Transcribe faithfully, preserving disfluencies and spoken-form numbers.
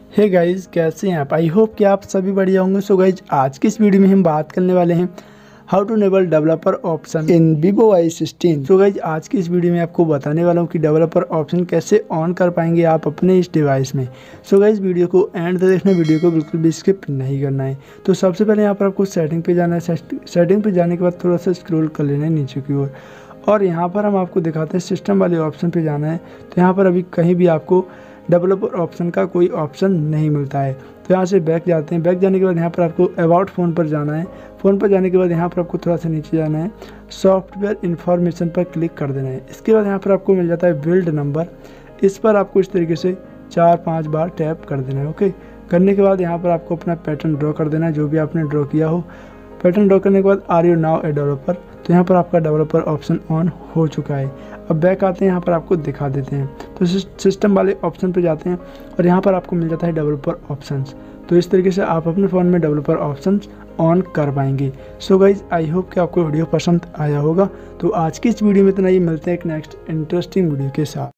Hey guys, कैसे हैं आप। आई होप कि आप सभी बढ़िया होंगे। सो गाइज, आज की इस वीडियो में हम बात करने वाले हैं how to enable developer option in Vivo Y sixteen. So guys, आज की इस वीडियो में आपको बताने वाला हूं कि डेवलपर ऑप्शन कैसे ऑन कर पाएंगे आप अपने इस डिवाइस में। सो गाइज, वीडियो को एंड तक देखना, वीडियो को बिल्कुल भी स्किप नहीं करना है। तो सबसे पहले यहाँ पर आपको सेटिंग पे जाना है। सेटिंग पे जाने के बाद थोड़ा सा स्क्रॉल कर लेना है नीचे की ओर, और यहाँ पर हम आपको दिखाते हैं सिस्टम वाले ऑप्शन पे जाना है। तो यहाँ पर अभी कहीं भी आपको डेवलपर ऑप्शन का कोई ऑप्शन नहीं मिलता है। तो यहाँ से बैक जाते हैं। बैक जाने के बाद यहाँ पर आपको अबाउट फ़ोन पर जाना है। फ़ोन पर जाने के बाद यहाँ पर आपको थोड़ा सा नीचे जाना है, सॉफ्टवेयर इन्फॉर्मेशन पर क्लिक कर देना है। इसके बाद यहाँ पर आपको मिल जाता है बिल्ड नंबर। इस पर आपको इस तरीके से चार पाँच बार टैप कर देना है। ओके, करने के बाद यहाँ पर आपको अपना पैटर्न ड्रॉ कर देना है, जो भी आपने ड्रॉ किया हो। पैटर्न ड्रॉ करने के बाद are you now a developer, तो यहाँ पर आपका डेवलपर ऑप्शन ऑन हो चुका है। अब बैक आते हैं, यहाँ पर आपको दिखा देते हैं। तो सिस्टम वाले ऑप्शन पे जाते हैं और यहाँ पर आपको मिल जाता है डेवलपर ऑप्शंस। तो इस तरीके से आप अपने फ़ोन में डेवलपर ऑप्शंस ऑन कर पाएंगे। सो गाइज, आई होप कि आपको वीडियो पसंद आया होगा। तो आज की इस वीडियो में इतना ही, मिलते हैं एक नेक्स्ट इंटरेस्टिंग वीडियो के साथ।